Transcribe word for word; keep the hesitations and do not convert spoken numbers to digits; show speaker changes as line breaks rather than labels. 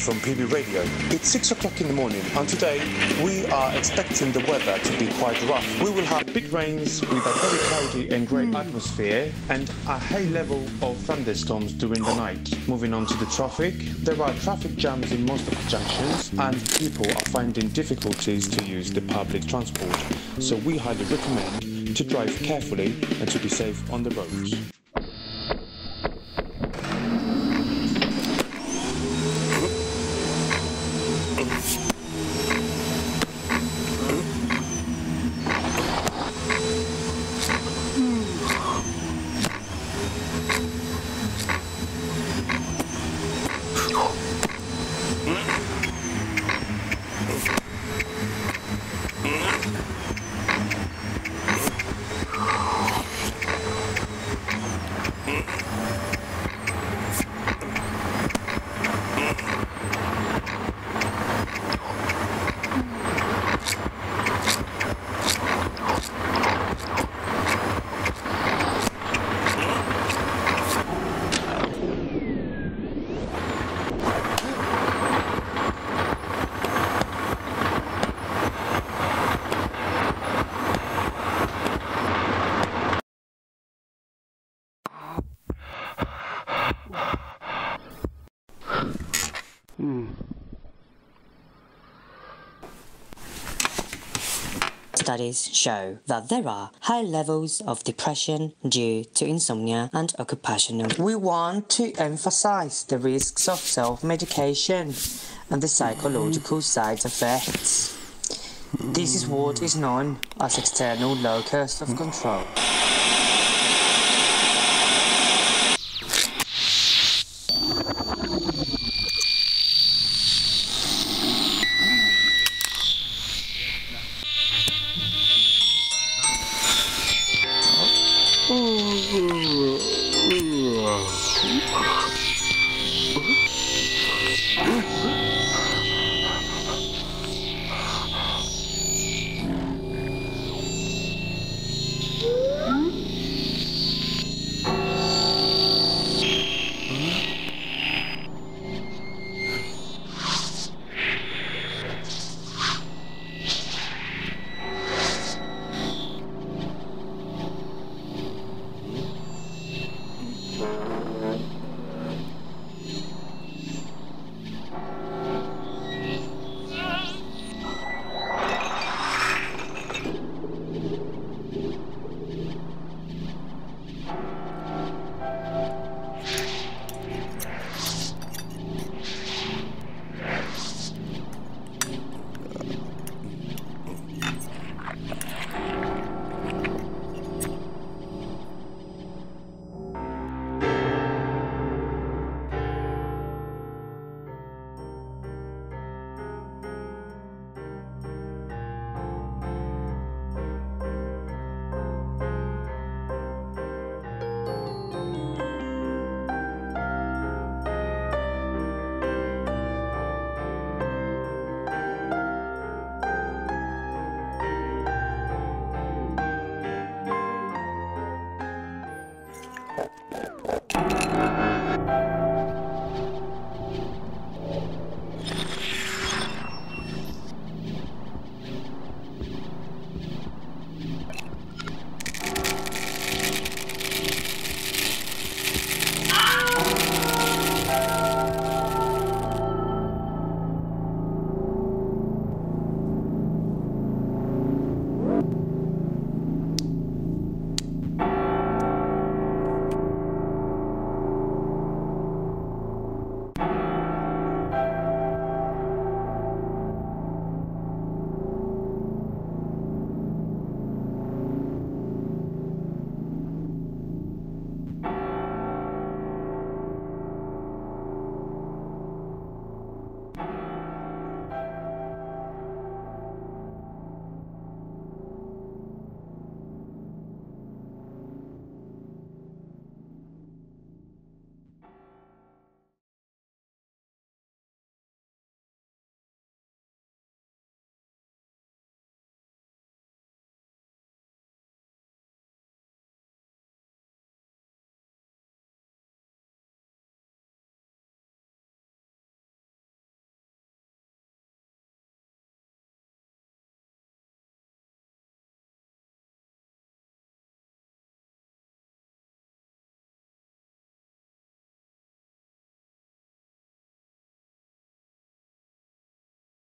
from P B Radio. It's six o'clock in the morning, and today we are expecting the weather to be quite rough. We will have big rains with a very cloudy and grey atmosphere and a high level of thunderstorms during the night. Moving on to the traffic, there are traffic jams in most of the junctions and people are finding difficulties to use the public transport. So we highly recommend to drive carefully and to be safe on the roads.
Studies show that there are high levels of depression due to insomnia and occupational. We want to emphasize the risks of self-medication and the psychological side effects. This is what is known as external locus of control.